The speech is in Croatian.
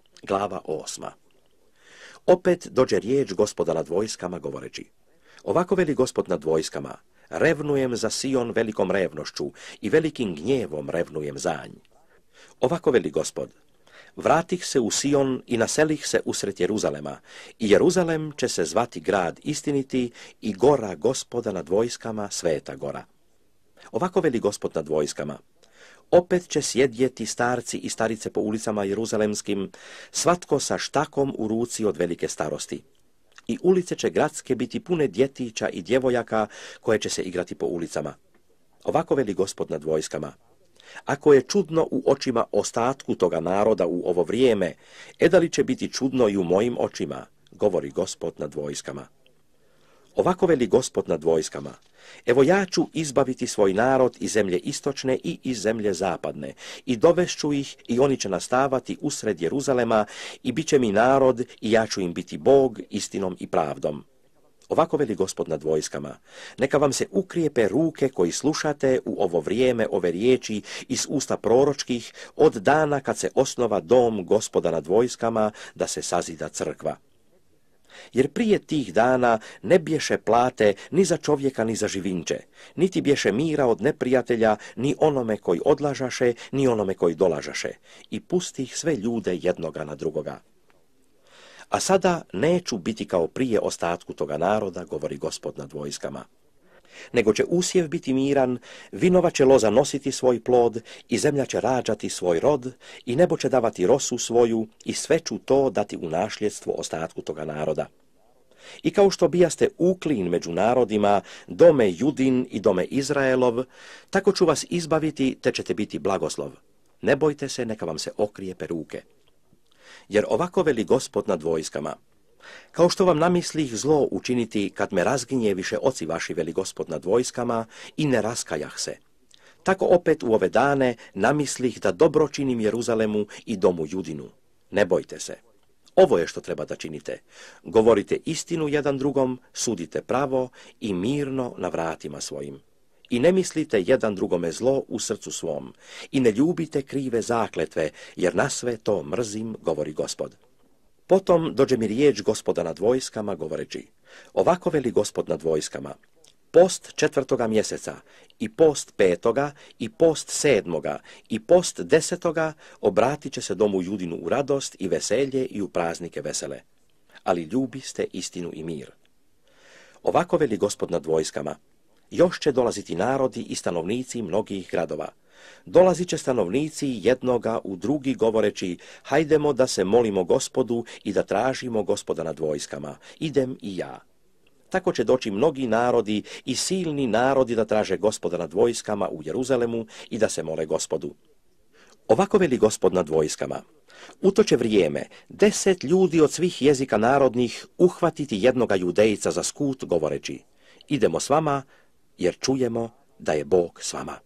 Glava 8. Opet dođe riječ Gospoda nad vojskama govoreći: Ovako veli Gospod nad vojskama, revnujem za Sion velikom revnošću i velikim gnjevom revnujem za nj. Ovako veli Gospod: Vratih se u Sion i naselih se usred Jeruzalema, i Jeruzalem će se zvati grad istiniti i gora Gospoda nad vojskama, sveta gora. Ovako veli Gospod nad vojskama: Opet će sjedjeti starci i starice po ulicama jeruzalemskim, svatko sa štakom u ruci od velike starosti. I ulice će gradske biti pune djetića i djevojaka koje će se igrati po ulicama. Ovako veli Gospod nad vojskama: Ako je čudno u očima ostatku toga naroda u ovo vrijeme, da li će biti čudno i u mojim očima, govori Gospod nad vojskama. Ovako veli Gospod nad vojskama: Evo ja ću izbaviti svoj narod iz zemlje istočne i iz zemlje zapadne, i dovešću ih i oni će nastavati usred Jeruzalema i bit će mi narod i ja ću im biti Bog istinom i pravdom. Ovako veli Gospod nad vojskama: Neka vam se ukrijepe ruke koji slušate u ovo vrijeme ove riječi iz usta proročkih od dana kad se osnova dom Gospoda nad vojskama da se sazida crkva. Jer prije tih dana ne bješe plate ni za čovjeka ni za živinče, niti bješe mira od neprijatelja ni onome koji odlažaše, ni onome koji dolažaše, i pustih sve ljude jednoga na drugoga. A sada neću biti kao prije ostatku toga naroda, govori Gospod nad vojskama. Nego će usjev biti miran, vinova će loza nositi svoj plod, i zemlja će rađati svoj rod, i nebo će davati rosu svoju, i sve ću to dati u nasljedstvo ostatku toga naroda. I kao što bijaste uklin među narodima, dome Judin i dome Izraelov, tako ću vas izbaviti, te ćete biti blagoslov. Ne bojte se, neka vam se okrijepe ruke. Jer ovako veli Gospod nad vojskama: Kao što vam namislih zlo učiniti kad me razgnjeviše oci vaši, veli Gospod nad vojskama, i ne raskajah se, tako opet u ove dane namislih da dobro činim Jeruzalemu i domu Judinu. Ne bojte se. Ovo je što treba da činite. Govorite istinu jedan drugom, sudite pravo i mirno na vratima svojim. I ne mislite jedan drugome zlo u srcu svom, i ne ljubite krive zakletve, jer na sve to mrzim, govori Gospod. Potom dođe mi riječ Gospoda nad vojskama govoreći: Ovako veli Gospod nad vojskama: Post 4. mjeseca, i post 5. i post 7. i post 10. obratit će se domu Judinu u radost i veselje i u praznike vesele. Ali ljubiste istinu i mir. Ovako veli Gospod nad vojskama: Još će dolaziti narodi i stanovnici mnogih gradova. Dolazit će stanovnici jednoga u drugi govoreći: Hajdemo da se molimo Gospodu i da tražimo Gospoda nad vojskama. Idem i ja. Tako će doći mnogi narodi i silni narodi da traže Gospoda nad vojskama u Jeruzalemu i da se mole Gospodu. Ovako veli Gospod nad vojskama: U to će vrijeme 10 ljudi od svih jezika narodnih uhvatiti jednoga judejca za skut govoreći: Idemo s vama, jer čujemo da je Bog s vama.